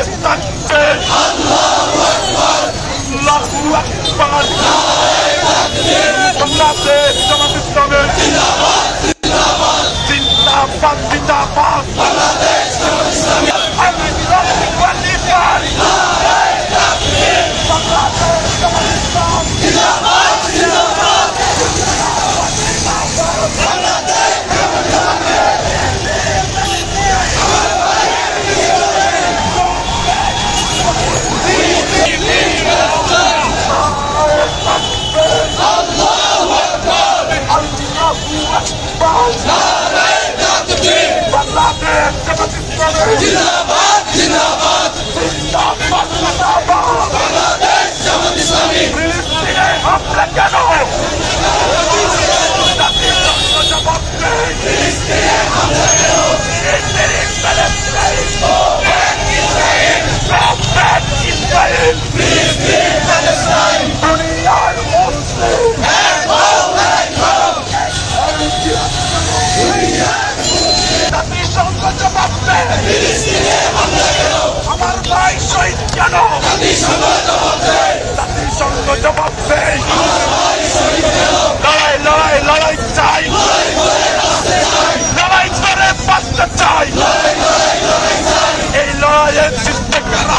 বাংলাদেশ জামাত ইসলামের জিন্দাবাদ জিন্দাবাদ বাংলাদেশ জামাত ইসলামের জিন্দাবাদ জিন্দাবাদ জিন্দাবাদ বাংলাদেশ জামাত ইসলামী ফিলিস্তিনে হামলা কেন ফিলিস্তিনে হামলা কেন ইসরায়েল ফিলিস্তিন প্যালেস্টাইন দুনিয়ার মুসলিম ফিলিস্তিনে হামলা কেন আমার ভাই শহীদ কেন জাতিসংঘ জবাব দেয় জাতিসংঘ জবাব দেয় আমার ভাই শহীদ কেন লড়াই লড়াই লড়াই চাই লড়াই করে বাঁচতে চাই লড়াই করে বাঁচতে চাই লড়াই লড়াই লড়াই চাই এই লড়াইয়ের জিততে কারা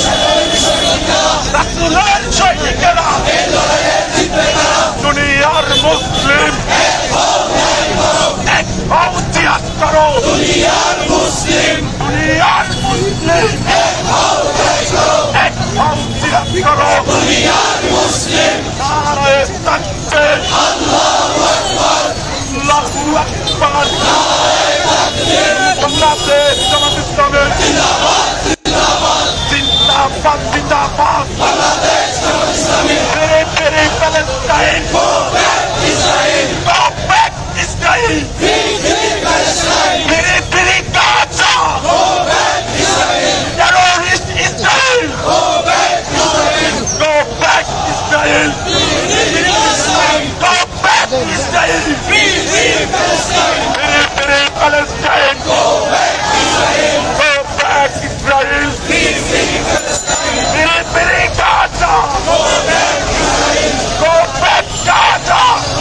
রাসূলের সৈনিকেরা এই লড়াইয়ের জিতবে কারা দুনিয়ার মুসলিম এক হও জিহাদ করো দুনিয়ার মুসলিম দুনিয়ার মুসলিম এক হও জিহাদ করো দুনিয়ার মুসলিম নারায়ে তাকবীর আল্লাহু আকবার আল্লাহু আকবার নারায়ে তাকবীর বাংলাদেশ জামাত ইসলামের জিন্দাবাদ জিন্দাবাদ জিন্দাবাদ জিন্দাবাদ বাংলাদেশ জামাত ইসলামী ফিরে ফিরে Palestine go back Israel go back Israel ফিরে ফিরে প্যালেস্টাইন ফিরে ফিরে Gaza go back Israel terrorist Israel go back Israel go back Israel ফিরে ফিরে প্যালেস্টাইন গো ব্যাক ইসরায়েল ফিরে ফিরে প্যালেস্টাইন ফিরে ফিরে Palestine go back Israel go back Israel ফিরে ফিরে প্যালেস্টাইন ফিরে ফিরে Gaza go back Israel go back Gaza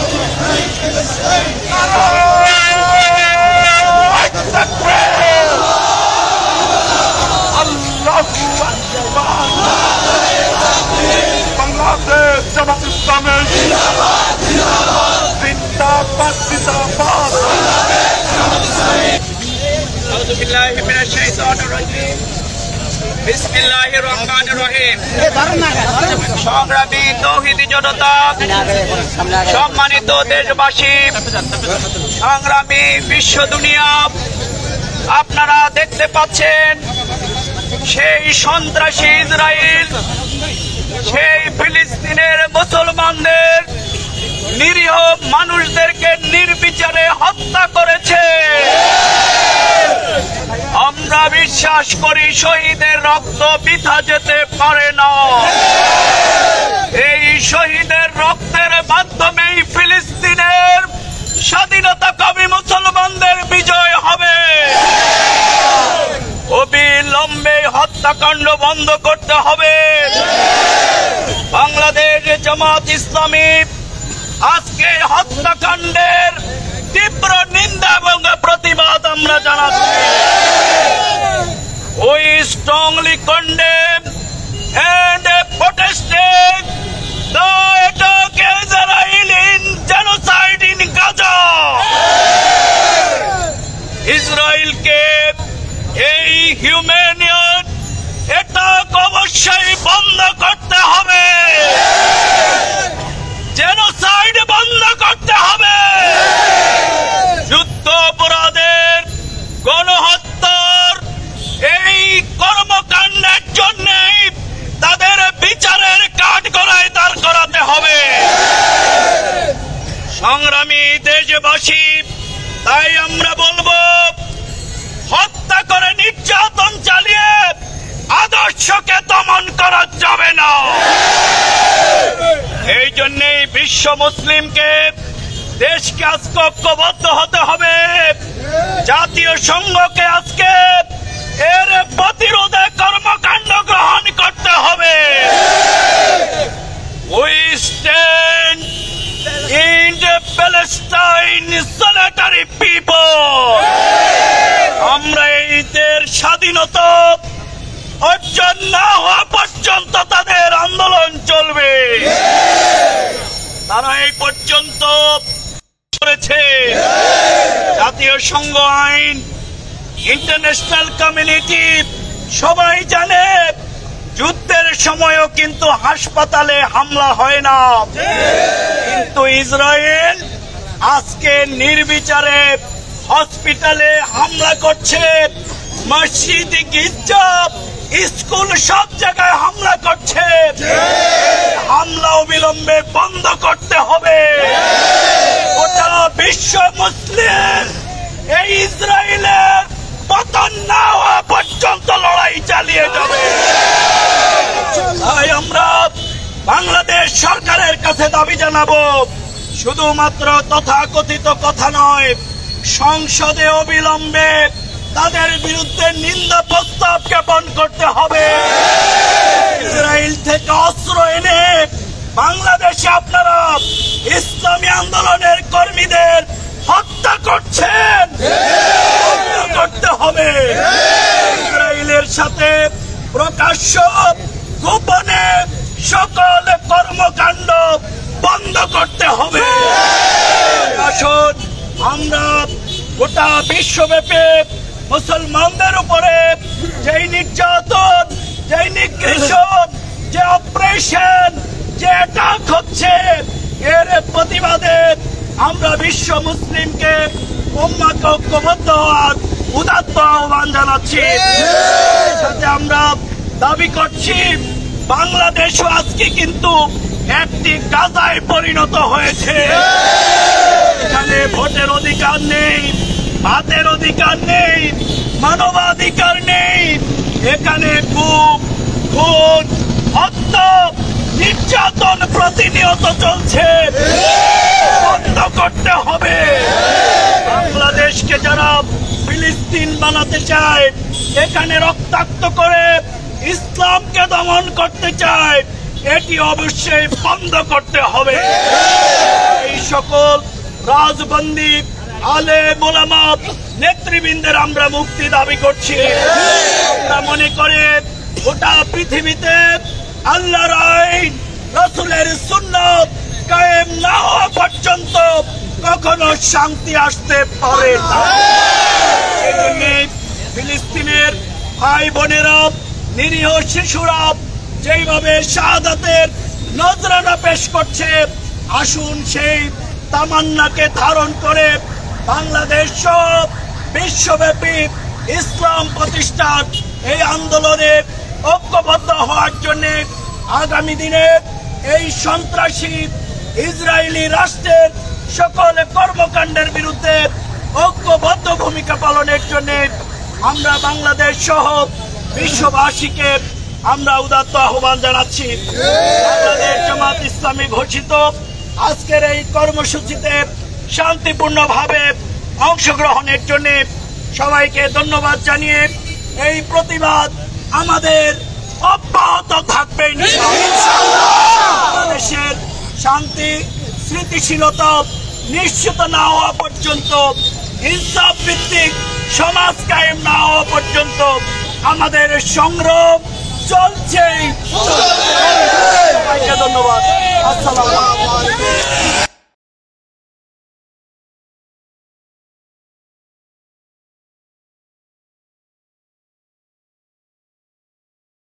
Bangladesh Jamaat ইসলামের জিন্দাবাদ জিন্দাবাদ জিন্দাবাদ জিন্দাবাদ বাংলাদেশ জামাত ইসলামী আউযু বিল্লাহি মিনাশ শাইতানির রাজীম বিসমিল্লাহির রহমানির রহিম সংগ্রামী তৌহিদি জনতা সম্মানিত দেশবাসী সংগ্রামী বিশ্ব দুনিয়া আপনারা দেখতে পাচ্ছেন সেই সন্ত্রাসী ইসরায়েল সেই ফিলিস্তিনের মুসলমানদের নিরীহ মানুষদেরকে নির্বিচারে হত্যা করেছে। আমরা বিশ্বাস করি শহীদের রক্ত বৃথা যেতে পারে না। এই শহীদের রক্তের মাধ্যমেই ফিলিস্তিনের স্বাধীনতাকামী মুসলমানদের বিজয় হবে। অবিলম্বে হত্যাকাণ্ড বন্ধ করতে হবে। বাংলাদেশ জামাত ইসলামী আজকে হত্যাকাণ্ডের তীব্র নিন্দা এবং প্রতিবাদ আমরা জানাচ্ছি। We strongly condemn and protest the attack Israel in genocide in Gaza. ইসরায়েলকে এই হিউম্যানিয়ন অ্যাটাক অবশ্যই বন্ধ করতে হবে। জেনোসাইড বন্ধ করতে হবে। যুদ্ধ অপরাধের গণহত্যার এই কর্মকাণ্ডের জন্য তাদের বিচারের কাঠগড়ায় দাঁড় করাতে হবে। সংগ্রামী দেশবাসী, তাই আমরা বলবো হত্যা করে নির্যাতন চালিয়ে আদর্শকে দমন করা যাবে না। এই জন্যই বিশ্ব মুসলিমকে দেশকে আজকে ঐক্যবদ্ধ হতে হবে। জাতীয় সংঘকে আজকে এর প্রতিরোধে কর্মকাণ্ড অর্জন না হওয়া পর্যন্ত তাদের আন্দোলন চলবে। তারা এই পর্যন্ত করেছে। জাতীয় সংঘ আইন, ইন্টারন্যাশনাল কমিউনিটি সবাই জানে যুদ্ধের সময়ও কিন্তু হাসপাতালে হামলা হয় না, কিন্তু ইসরায়েল আজকে নির্বিচারে হসপিটালে হামলা করছে, মসজিদ, গির্জা, স্কুল সব জায়গায় হামলা করছে। হামলা অবিলম্বে বন্ধ করতে হবে। গোটা বিশ্ব মুসলিম এই ইসরায়েলের পতন না হওয়া পর্যন্ত লড়াই চালিয়ে যাবে। তাই আমরা বাংলাদেশ সরকারের কাছে দাবি জানাবো, শুধুমাত্র তথাকথিত কথা নয়, সংসদে অবিলম্বে তাদের বিরুদ্ধে নিন্দা প্রস্তাব জ্ঞাপন করতে হবে। ইসরায়েল থেকে অস্ত্র এনে বাংলাদেশে আপনারা ইসলামী আন্দোলনের কর্মীদের হত্যা করছেন, করতে হবে। ইসরায়েলের সাথে প্রকাশ্য গোপনে সকল কর্মকাণ্ড বন্ধ করতে হবে। আসুন আমরা গোটা বিশ্বব্যাপী মুসলমানদের উপরে যেই নির্যাতন, যেই নিগৃহীত, যে অপারেশন, যে অ্যাটাক হচ্ছে, এর প্রতিবাদে আমরা বিশ্ব মুসলিমকে উম্মাহকে ঐক্যবদ্ধ হওয়ার উদাত্ত আহ্বান জানাচ্ছি। সাথে আমরা দাবি করছি বাংলাদেশও আজকে কিন্তু একটি গাজায় পরিণত হয়েছে। এখানে ভোটের অধিকার নেই, ভাতের অধিকার নেই, মানবাধিকার নেই। এখানে গুম, খুন, হত্যা, নির্যাতন প্রতিনিয়ত চলছে, বন্ধ করতে হবে। বাংলাদেশকে যারা ফিলিস্তিন বানাতে চায়, এখানে রক্তাক্ত করে ইসলামকে দমন করতে চায়, এটি অবশ্যই বন্ধ করতে হবে। এই সকল রাজবন্দী আলেম ওলামা নেতৃবৃন্দের আমরা মুক্তি দাবি করছি। আমরা মনে করে গোটা পৃথিবীতে আল্লাহর আইন, রাসূলের সুন্নাত কায়েম না হওয়া পর্যন্ত কখনো শান্তি আসতে পারে না। সেজন্য ফিলিস্তিনের ভাই বোনেরা, নিরীহ শিশুরা যেইভাবে শাহাদাতের নজরানা পেশ করছে, আসুন সেই তামান্নাকে ধারণ করে বাংলাদেশ সহ বিশ্বব্যাপী ইসলাম প্রতিষ্ঠার এই আন্দোলনে ঐক্যবদ্ধ হওয়ার জন্য আগামী দিনে এই সন্ত্রাসী ইসরায়েলি রাষ্ট্রের সকল কর্মকাণ্ডের বিরুদ্ধে ঐক্যবদ্ধ ভূমিকা পালনের জন্য আমরা বাংলাদেশ সহ বিশ্ববাসীকে আমরা উদাত্ত আহ্বান জানাচ্ছি। বাংলাদেশ জামাত ইসলামী ঘোষিত আজকের এই কর্মসূচিতে শান্তিপূর্ণভাবে অংশগ্রহণের জন্য সবাইকে ধন্যবাদ জানিয়ে এই প্রতিবাদ আমাদের অব্যাহত থাকবে বাংলাদেশের শান্তি স্থিতিশীলতা নিশ্চিত না হওয়া পর্যন্ত, ইনসাফ ভিত্তিক সমাজ কায়েম না হওয়া পর্যন্ত আমাদের সংগ্রাম চলছে। সবাইকে ধন্যবাদ। আসসালাম।